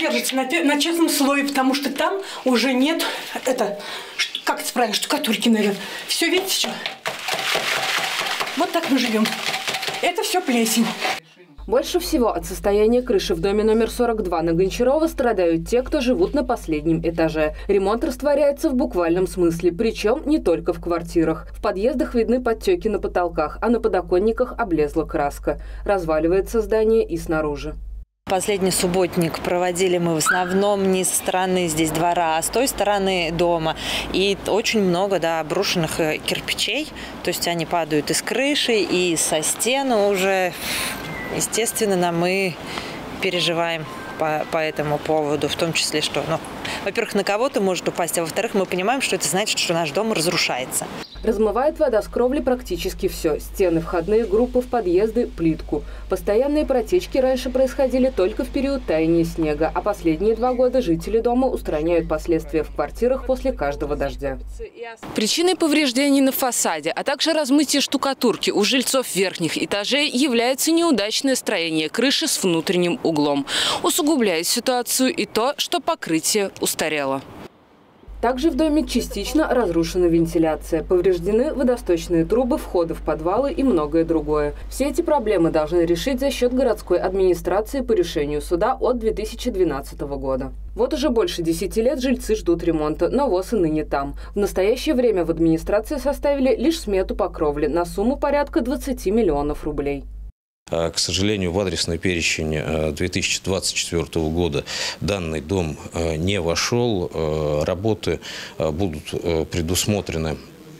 держится на честном слове, потому что там уже нет, как это правильно, штукатурки, наверное. Все, видите, что? Вот так мы живем. Это все плесень. Больше всего от состояния крыши в доме номер 42 на Гончарова страдают те, кто живут на последнем этаже. Ремонт растворяется в буквальном смысле, причем не только в квартирах. В подъездах видны подтеки на потолках, а на подоконниках облезла краска. Разваливается здание и снаружи. Последний субботник проводили мы в основном не со стороны здесь двора, а с той стороны дома. И очень много, да, обрушенных кирпичей. То есть они падают из крыши и со стены уже. Естественно, мы переживаем по этому поводу, в том числе, что, во-первых, на кого-то может упасть, а во-вторых, мы понимаем, что это значит, что наш дом разрушается. Размывает вода с кровли практически все. Стены, входные группы в подъезды, плитку. Постоянные протечки раньше происходили только в период таяния снега, а последние 2 года жители дома устраняют последствия в квартирах после каждого дождя. Причиной повреждений на фасаде, а также размытия штукатурки у жильцов верхних этажей является неудачное строение крыши с внутренним углом. Усугубляет ситуацию и то, что покрытие устарело. Также в доме частично разрушена вентиляция, повреждены водосточные трубы, входы в подвалы и многое другое. Все эти проблемы должны решить за счет городской администрации по решению суда от 2012 года. Вот уже больше 10 лет жильцы ждут ремонта, но ВОС и ныне там. В настоящее время в администрации составили лишь смету по кровле на сумму порядка 20 миллионов рублей. К сожалению, в адресный перечень 2024 года данный дом не вошел. Работы будут предусмотрены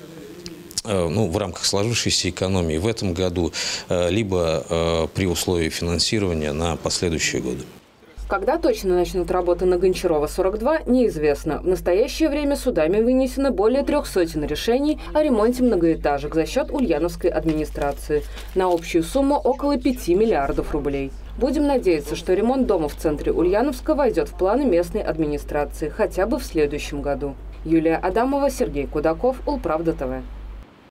в рамках сложившейся экономии в этом году, либо при условии финансирования на последующие годы. Когда точно начнут работы на Гончарова 42, неизвестно. В настоящее время судами вынесено более 300 решений о ремонте многоэтажек за счет ульяновской администрации. На общую сумму около 5 миллиардов рублей. Будем надеяться, что ремонт дома в центре Ульяновска войдет в планы местной администрации хотя бы в следующем году. Юлия Адамова, Сергей Кудаков, Улправда ТВ.